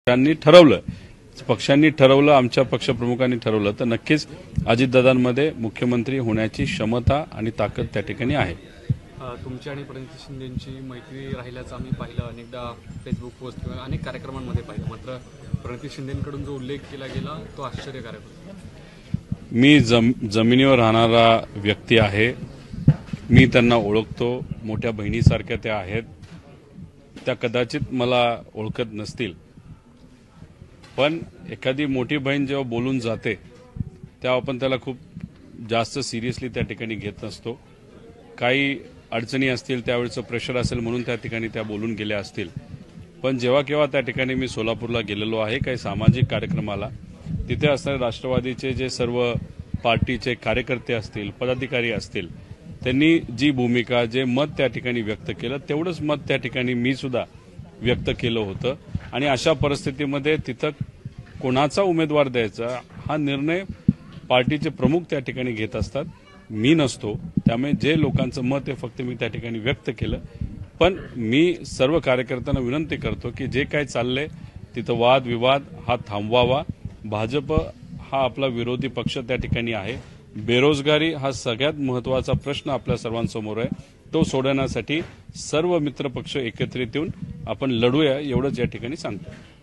पक्षांनी ठरवलं, आमच्या पक्षप्रमुखांनी ठरवलं तर नक्कीच अजितदादांमध्ये मुख्यमंत्री होण्याची क्षमता आणि ताकद त्या ठिकाणी आहे. तुमची आणि प्रणिती शिंदेची मैत्री राहिल्याचं आम्ही पाहिलं, अनेकदा फेसबुक पोस्ट किंवा अनेक कार्यक्रमांमध्ये पाहिलं. मात्र प्रणिती शिंदेकडून जो उल्लेख केला गेला तो आश्चर्यकारक होता. मी जमिनीवर राहणारा व्यक्ती आहे. मी त्यांना ओळखतो. मोठ्या बहिणीसारख्या त्या आहेत. त्या कदाचित मला ओळखत नसतील, पण एखादी मोठी बहीण जेव्हा बोलून जाते तेव्हा आपण त्याला खूप जास्त सिरियसली त्या ठिकाणी घेत नसतो. काही अडचणी असतील, त्यावेळेचं प्रेशर असेल म्हणून त्या ठिकाणी त्या बोलून गेल्या असतील. पण जेव्हा केव्हा त्या ठिकाणी मी सोलापूरला गेलेलो आहे काही सामाजिक कार्यक्रमाला, तिथे असणारे राष्ट्रवादीचे जे सर्व पार्टीचे कार्यकर्ते असतील, पदाधिकारी असतील, त्यांनी जी भूमिका, जे मत त्या ठिकाणी व्यक्त केलं तेवढंच मत त्या ठिकाणी मी सुद्धा व्यक्त केलं होतं. आणि अशा परिस्थितीमध्ये तिथं कोणाचा उमेदवार द्यायचा हा निर्णय पार्टीचे प्रमुख त्या ठिकाणी घेत असतात, मी नसतो. त्यामुळे जे लोकांचं मत आहे फक्त मी त्या ठिकाणी व्यक्त केलं. पण मी सर्व कार्यकर्त्यांना विनंती करतो की जे काय चाललंय तिथं वादविवाद हा थांबवावा. भाजप हा आपला विरोधी पक्ष त्या ठिकाणी आहे. बेरोजगारी हा सगळ्यात महत्वाचा प्रश्न आपल्या सर्वांसमोर आहे. तो सोडवण्यासाठी सर्व मित्रपक्ष एकत्रित येऊन आपण लढूया एवढंच या ठिकाणी सांगतो.